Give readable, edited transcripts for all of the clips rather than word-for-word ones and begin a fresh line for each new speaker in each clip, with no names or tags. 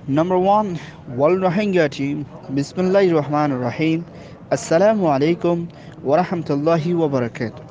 Number one, World Rohingya team. Bismillahir Rahmanir Rahim. Assalamu alaikum wa rahmatullahi wa barakatuh.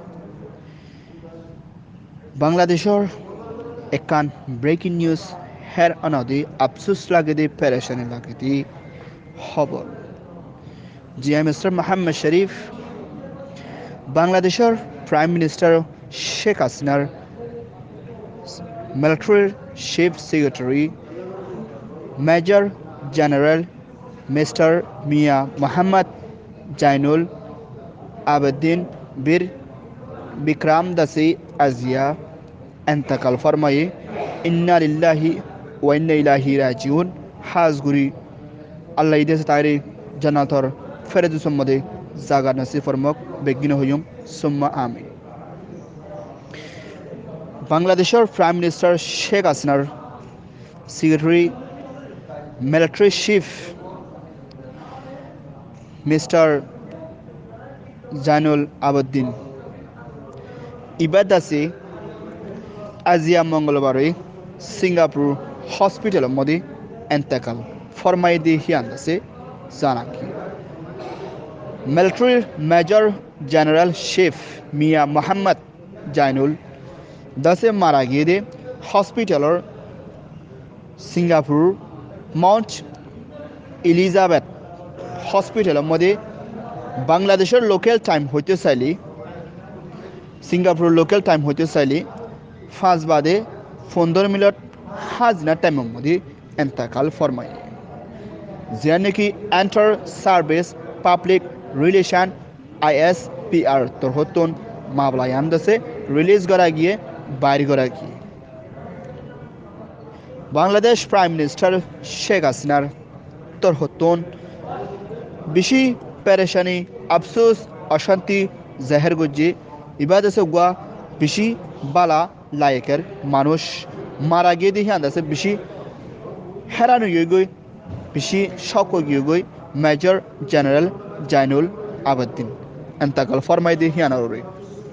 বাংলাদেশৰ একান breaking news হেৰ অনদি আফসোস লাগে দি পেৰেচানি লাগে দি খবৰ G M mister Mohammad Sharif বাংলাদেশৰ প্ৰাইম মিনিষ্টাৰ শেখ হাছিনাৰ military chief secretary major general mister Mia Mohammad Zainul Abedin Bir Bikram দাসী আজিয়া এন্তেকাল ফরমায়ে ইন্না লিল্লাহি ওয়া ইন্না ইলাইহি রাজিউন হাজগুরি আল্লাহ ইদেস তাইরে জান্নাতর ফেরেদুস মধ্যে জাগা নসিব ফরমক বেগিন হইম সুম্মা আমিন বাংলাদেশের প্রাইম মিনিস্টার শেখ হাসিনার secretary military chief mister Zainul Abedin ইবাদাসি আজিয়া মঙ্গলবারে সিঙ্গাপুর হসপিটালের মধ্যে এন্তেকাল ফরমাই দিয়ে হিয়ান্দাসে জানাকি মিলিটারির major general chief Mia Mohammad Zainul দাসে মারা গিয়ে দে হসপিটালের সিঙ্গাপুর মাউন্ট এলিজাবেথ হসপিটালের মধ্যে বাংলাদেশের লোকাল টাইম হইতে চাইলে সিঙ্গাপুরের লোকাল টাইম হইতে চাইলে 5 বাদে 15 মিনিট হাজনা টাইমের মধ্যে এন্তেকাল ফরমায় যে নাকি inter service public relation ISPR তরহতন মামলায় আমদাসে রিলিজ করা গিয়ে বাইর করা গিয়ে বাংলাদেশ প্রাইম মিনিস্টার শেখ হাসিনার তরহতন বেশি পেরেশানি আফসোস অশান্তি জাহের গজ্জে ইবাদতে গুয়া বেশি বালা লায়কের মানুষ মারা গিয়ে দেখি আন্দাজে বেশি হেরানো গই বেশি শক গিয়ে গই মেজর জেনারেল জাইনুল আবেদিন এন্তাকাল ফরমাই দেখি আনারে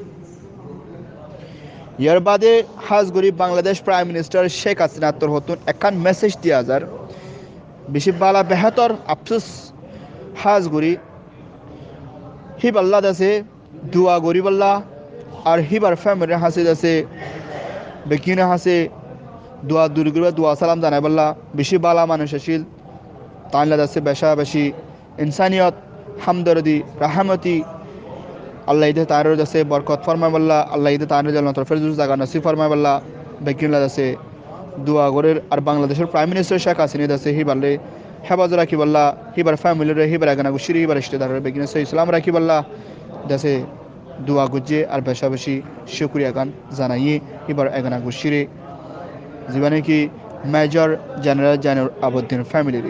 ইয়ার বাদে হাজগুড়ি বাংলাদেশ প্রাইম মিনিস্টার শেখ হাসিনা তোর হতুন একান মেসেজ দিয়া যার বেশি বালা বেহাতর আফসোস হাজগুড়ি হিবাল্লা দাসে দুয়া গরিবাল্লা আর হিবার ফ্যামিলি হাসি দাসে বেকিনে হাসে দোয়া দূর করে দোয়া সালাম জানাই বললা বেশি বালা মানুষ আসিল তাইলা দাসে বেশা বেশি ইনসানিয়ত হামদরদি রাহমতি আল্লাহ ইদে তার দাসে বরকত ফরমায় বললা আল্লাহ ইদে তার জান্নাতুল ফেরদৌস জায়গা নসিব ফরমায় বললা বেকিনলা দাসে দোয়া গরের আর বাংলাদেশের প্রাইম মিনিস্টার শেখ হাসিনা দাসে হিবালে হেফাজ রাখি বললা হিবার ফ্যামিলিরে হিবার এগানা গুশিরি হিবার রিশতেদারের বেকিনে সহি ইসলাম রাখি বললা দাসে দোয়া গুজে আর বেশা বেশি শুক্রিয়া গান জানাইয়ে এবার এগানা গুশিরে জীবনে কি মেজর জেনারেল জাইনুল আবেদিন ফ্যামিলিরে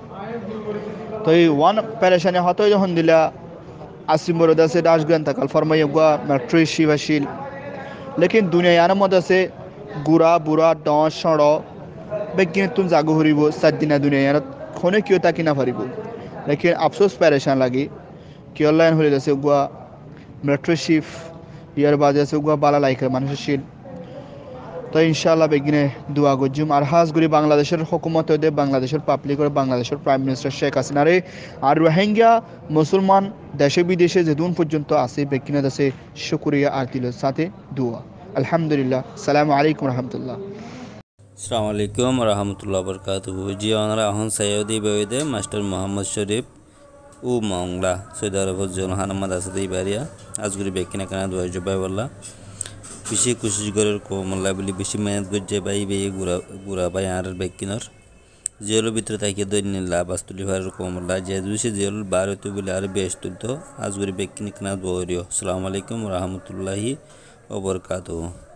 তো এই ওয়ান পেরেশানি হতই যখন দিলা আসিম বড় দাসে দাসগান তাকাল ফরমাইয়া গুয়া মেট্রি শিবাশীল লেকিন দুনিয়ার মধ্যে আছে গুড়া বুড়া ডস সড় বেগিনে তুমি জাগো হরিব 7 দিনা দুনিয়ার খনে কিয় তাকি না পারিব লেকিন আফসোস পেরেশান লাগি কি অনলাইন হলে দাসে গুয়া মেট্রি শিফ ইয়ার বাজে আছে গুয়া বালা লাইকের মানুষের শিল তো ইনশাআল্লাহ বেগিনে দোয়া গজুম আর হাজগুড়ি বাংলাদেশের হুকুমত দে বাংলাদেশের পাবলিক আর বাংলাদেশের প্রাইম মিনিস্টার শেখ হাসিনারে আর রোহিঙ্গা মুসলমান দেশে বিদেশে যেদুন পর্যন্ত আছে বেগিনে দাসে শুকরিয়া আর দিলের সাথে দোয়া আলহামদুলিল্লাহ সালামু আলাইকুম রহমতুল্লাহ
আসসালামু আলাইকুম রহমতুল্লাহ বরকাতুহু জি ওনারা এখন সৈয়দি বেদে মাস্টার মোহাম্মদ শরীফ ও মংলা সৌদি আরব জন হানামাদ আসাদ ইবারিয়া আজগুরি বেকিনা কানা দোয়া জবাই বললা বেশি কোশিশ করার কমলা বলি বেশি মেহনত করছে বাই বে গুড়া বাই আর বেকিনর জেলের ভিতরে তাকে দৈন্য লাভ আস্তুলি ভার কমলা যে দুসে জেল বার হইতে বলে আর বেশ তুলতো আজগুরি বেকিনা কানা দোয়া আসসালামু আলাইকুম রহমতুল্লাহি ওয়া বারাকাতুহু।